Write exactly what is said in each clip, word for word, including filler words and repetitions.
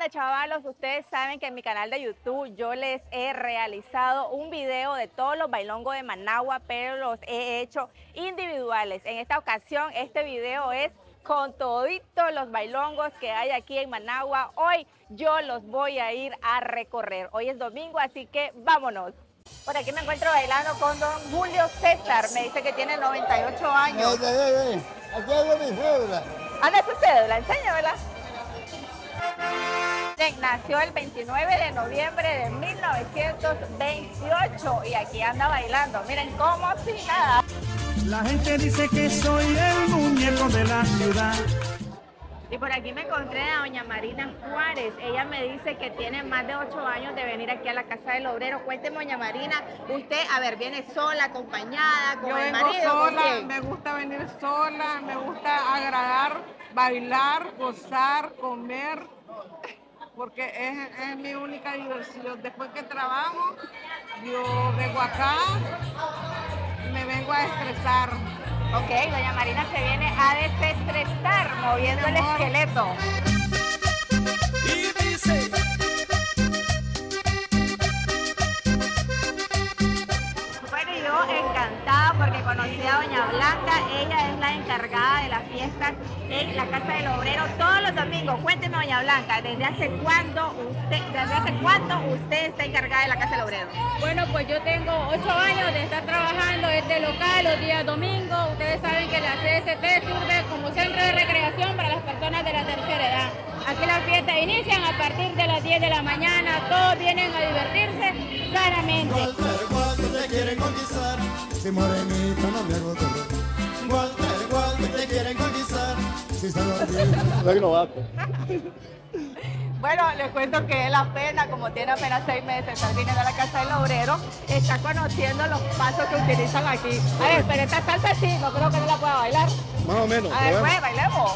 onda, chavalos? Ustedes saben que en mi canal de YouTube yo les he realizado un video de todos los bailongos de Managua, pero los he hecho individuales. En esta ocasión este video es con toditos los bailongos que hay aquí en Managua. Hoy yo los voy a ir a recorrer. Hoy es domingo, así que vámonos. Por aquí me encuentro bailando con don Julio César. Me dice que tiene noventa y ocho años. Ven, ven, ven. Aquí hago mi cédula. ¿Anda su cédula? Enséñamela. Nació el veintinueve de noviembre de mil novecientos veintiocho y aquí anda bailando. Miren cómo si nada. La gente dice que soy el muñeco de la ciudad. Y por aquí me encontré a doña Marina Juárez. Ella me dice que tiene más de ocho años de venir aquí a la Casa del Obrero. Cuénteme, doña Marina, usted, a ver, ¿viene sola, acompañada, con Yo el vengo marido? sola, ¿Con quién? me gusta venir sola, me gusta agradar, bailar, gozar, comer, porque es, es mi única diversión. Después que trabajo, yo vengo acá, me vengo a estresar. Ok, doña Marina se viene a desestresar moviendo el esqueleto. Y dice... Bueno, yo encantada porque conocí a doña Blanca. Ella es la encargada de las fiestas en la Casa del Obrero todos los domingos. Cuénteme, doña Blanca, ¿desde hace cuándo usted, desde hace cuánto usted está encargada de la Casa del Obrero? Bueno, pues yo tengo ocho años de estar trabajando este local los días domingos. Ustedes saben que la C S T sirve como centro de recreación para las personas de la tercera edad. Aquí las fiestas inician a partir de las diez de la mañana. Todos vienen a divertirse sanamente. Walter, Walter, te quieren conquistar. Si morenita no me hago dolor. Walter, Walter, te quieren conquistar. Si se lo olvida. Bueno, les cuento que él apenas, como tiene apenas seis meses, está viniendo a la Casa del Obrero, está conociendo los pasos que utilizan aquí. A ver, pero esta salsa sí, no creo que no la pueda bailar. Más o menos. A ver, pues, bailemos.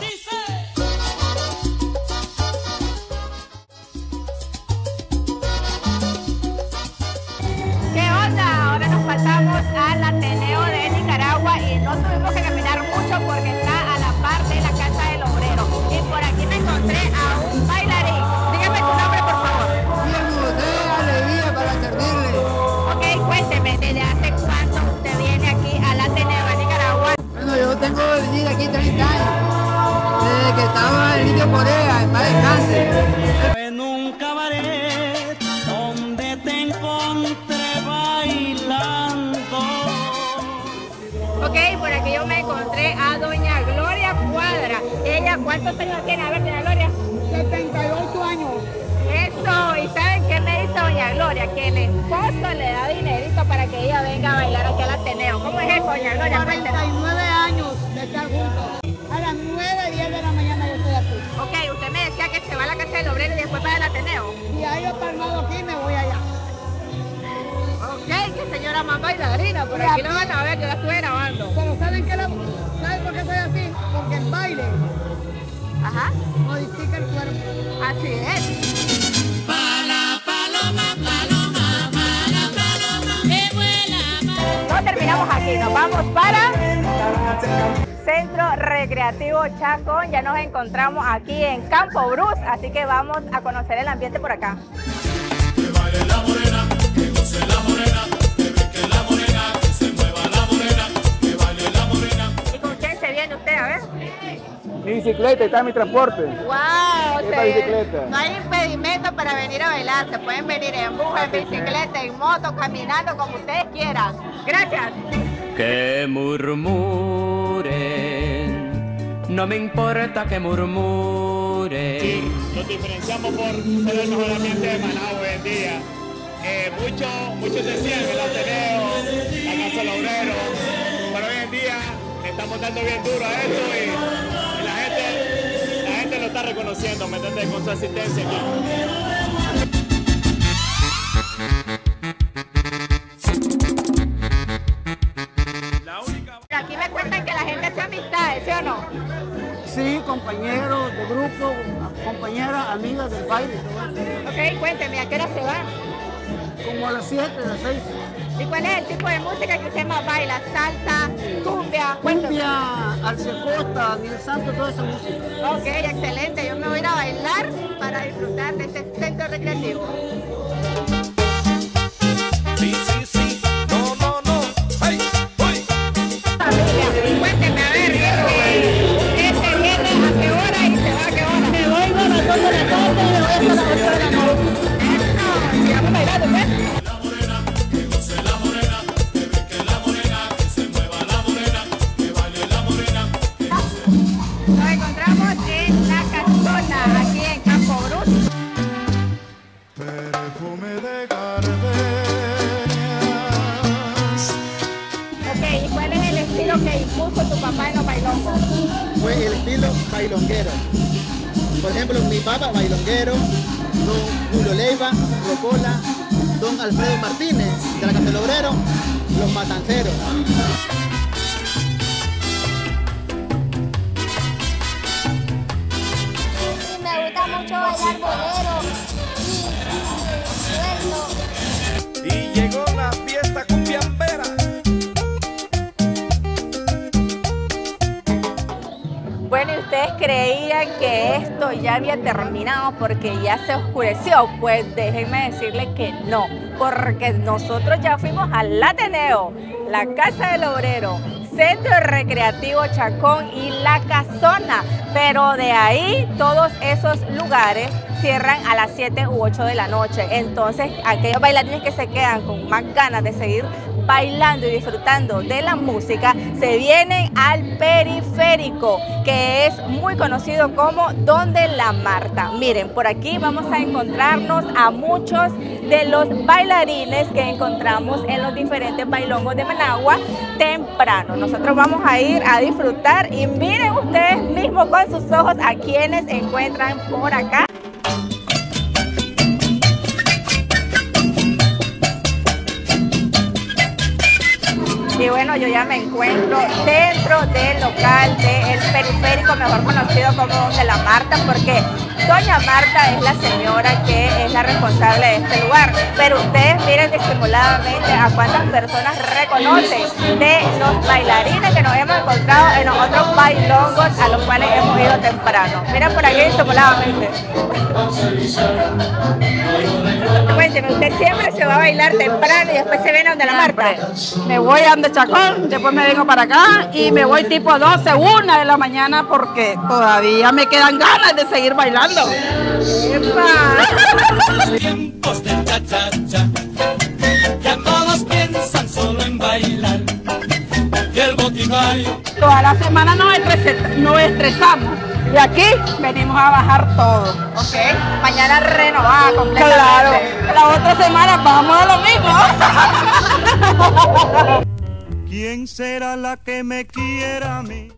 ¿Qué onda? Ahora nos pasamos al Ateneo de Nicaragua y no tuvimos que caminar mucho porque está a la par de la Casa del Obrero. Y por aquí me encontré a un bailarín. Dígame su nombre, por favor. Bien, usted alegría para servirle. Ok, cuénteme, ¿desde hace cuánto usted viene aquí al Ateneo de Nicaragua? Bueno, yo tengo que venir aquí treinta años. Desde que estaba en Indio Corea, en paz descanse. En un cabaret donde te encontré bailando. Ok, por aquí yo me encontré a doña Gloria Cuadra. Ella, ¿cuántos años tiene? A ver, doña Gloria. setenta y ocho años. Eso, ¿y saben qué me dice doña Gloria? Que el esposo le da dinerito para que ella venga a bailar aquí al Ateneo. ¿Cómo es eso, doña Gloria? cuarenta y Cuéntenos. nueve años de estar juntos. A las nueve, diez de la mañana yo estoy aquí. Ok, usted me decía que se va a la Casa del Obrero y después va al Ateneo. Y ahí yo palmado aquí me voy allá. Ok, qué señora más bailarina, por aquí lo van a ver, yo la estuve grabando. Pero ¿saben qué? La- ¿Saben por qué soy así? Porque el baile Ajá, modifica el cuerpo. así es. No terminamos aquí, nos vamos para Centro Recreativo Chacón. Ya nos encontramos aquí en Campo Brus, así que vamos a conocer el ambiente por acá. Que baile la morena, que goce la morena, que brinque la morena, que se mueva la morena, que baile la morena. ¿Y con quién se viene usted? A ver. Mi bicicleta, está en mi transporte. ¡Wow! Esta bicicleta. No hay impedimento para venir a bailar. Se pueden venir en bus, en bicicleta, en moto, caminando, como ustedes quieran. Gracias. Que murmuren, no me importa que murmuren. Sí, nos diferenciamos por ser el mejor ambiente de Managua hoy en día. Eh, muchos muchos decían el Ateneo, la Casa del Obrero, pero hoy en día estamos dando bien duro a esto y, y la gente la gente lo está reconociendo, ¿me entiendes? Con su asistencia aquí. La única... Aquí me cuentan que la gente hace amistades, ¿sí o no? Sí, compañeros de grupo, compañeras, amigas del baile. Ok, cuénteme, ¿a qué hora se va? Como a las siete, a las seis. ¿Y cuál es el tipo de música que usted más baila? ¿Salsa, cumbia? Cumbia, Alcecosta, Miguel Santo, toda esa música. Ok, excelente. Yo me voy a ir a bailar para disfrutar de este centro recreativo. Sí, sí, sí, no, no, no, ay, uy. Familia, cuénteme, a ver, ¿usted se viene a qué hora y se va a qué hora? Me voy a las dos de la tarde y me voy hasta las ocho de la noche. Eso, sigamos bailando, ¿pues? La morena, que goce la morena, que brinque la morena, que se mueva la morena, que baile la morena. Nos encontramos en La Casona, aquí en Campo Bruto. Perfume de gardenias. Ok, ¿y cuál es el estilo que impuso tu papá en los bailongos? Fue el estilo bailonguero. Por ejemplo, mi papá bailonguero, don Julio Leiva, Rocola, don Alfredo Martínez, de la Casa del Obrero, los matanceros. Me gusta mucho bailar bolero y, y suelto. Y llegó la fiesta cumbiambera. Bueno, ¿y ustedes creían que esto ya había terminado porque ya se oscureció? Pues déjenme decirles que no, porque nosotros ya fuimos al Ateneo, la Casa del Obrero, Centro Recreativo Chacón y La Casona, pero de ahí todos esos lugares cierran a las siete u ocho de la noche. Entonces, aquellos bailarines que se quedan con más ganas de seguir bailando y disfrutando de la música, se vienen al periférico, que es muy conocido como Donde la Marta. Miren, por aquí vamos a encontrarnos a muchos de los bailarines que encontramos en los diferentes bailongos de Managua temprano. Nosotros vamos a ir a disfrutar y miren ustedes mismos con sus ojos a quienes encuentran por acá. Y bueno, yo ya me encuentro dentro del local del periférico, mejor conocido como Donde la Marta, porque doña Marta es la señora que es la responsable de este lugar. Pero ustedes miren disimuladamente a cuántas personas reconocen de los bailarines que nos hemos encontrado en los otros bailongos a los cuales hemos ido temprano. Miren por aquí disimuladamente. Cuénteme, ¿usted siempre se va a bailar temprano y después se viene Donde la Marta? Me voy a donde Chacón, después me vengo para acá y me voy tipo doce, una de la mañana porque todavía me quedan ganas de seguir bailando. Tiempos de cha-cha-cha, ya todos piensan solo en bailar. Y el boticario. Toda la semana nos, estres- nos estresamos y aquí venimos a bajar todo. Ok, mañana renovada completamente. Claro, la otra semana vamos a lo mismo. ¿Quién será la que me quiera a mí?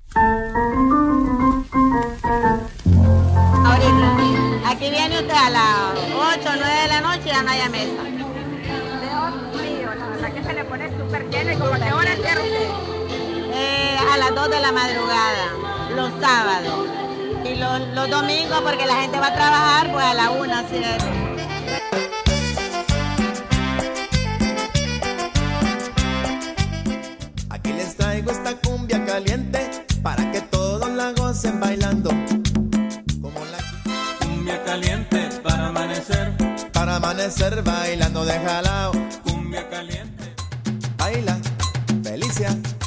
Ahorita, aquí viene usted a las ocho o nueve de la noche y ya no haya mesa. Dios mío, la verdad que se le pone súper lleno. ¿Y como a qué hora cierra usted? Eh, a las dos de la madrugada, los sábados. Y los, los domingos, porque la gente va a trabajar, pues a la una cierra. Aquí les traigo esta cumbia caliente para que todos la gocen bailando. Como la Cumbia caliente para amanecer. para amanecer bailando de jalao. Cumbia caliente. Baila, Felicia.